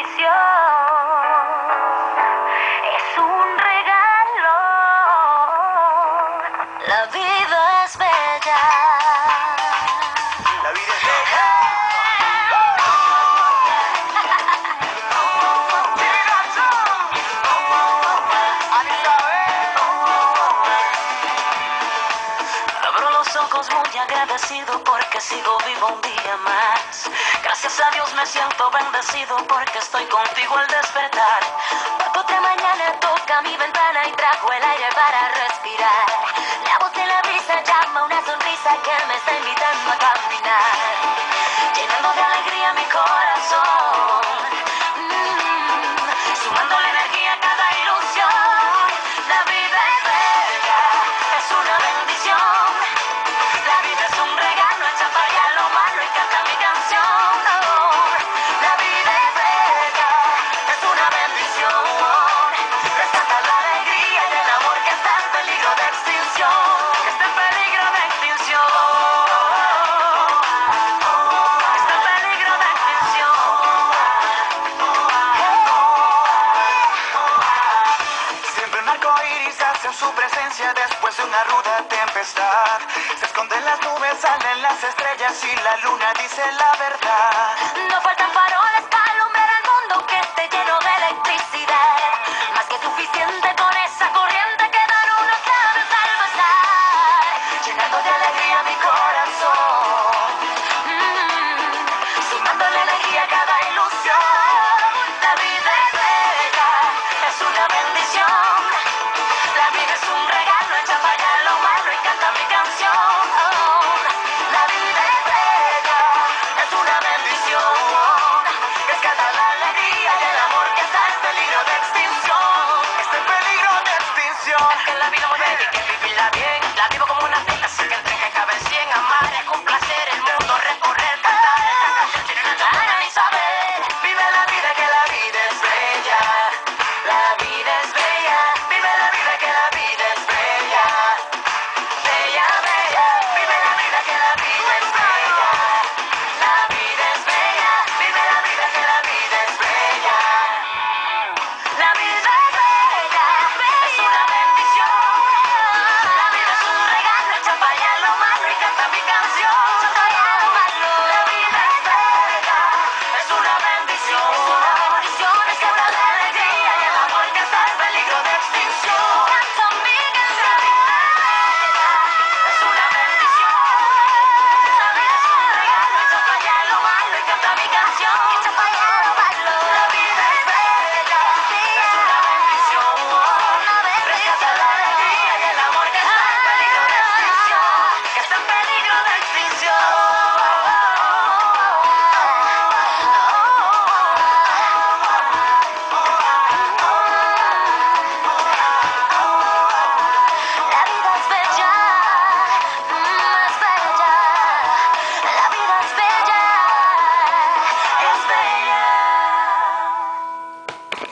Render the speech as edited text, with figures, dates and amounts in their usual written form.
Es un regalo. La vida es bella. La vida es bella. Abro los ojos muy agradecido porque sigo vivo un día más. Gracias a Dios me siento bendecido porque estoy contigo al despertar. Porque otra mañana toca mi ventana y trajo el aire para respirar. La voz de la brisa llama una sonrisa que me está invitando a caminar, llenando de alegría mi corazón, sumando la energía a cada ilusión. La vida es bella, es una bendición. La vida es un regalo, echa para allá lo malo y canta mi canción. La vida es bella, es una bendición. Rescata la alegría y el amor que está en peligro de extinción. Está en peligro de extinción. Está en peligro de extinción. Siempre un arco iris hace su presencia después de una ruda tempestad. Se esconden las nubes, salen las estrellas y la luna dice la verdad. No faltan faroles para alumbrar el mundo que esté lleno de electricidad. Más que suficiente con esa corriente que dan unos labios al pasar, llenando de alegría mi corazón, sumando la energía a cada ilusión. La vida es bella, es una bendición. La vida es un regalo, echa para allá lo malo y canta mi canción. La vida es bella, es una bendición. Rescata la alegría y el amor que está en peligro de extinción. Está en peligro de extinción. Es que la vida muy bella y hay que vivirla bien. La vivo como una cita.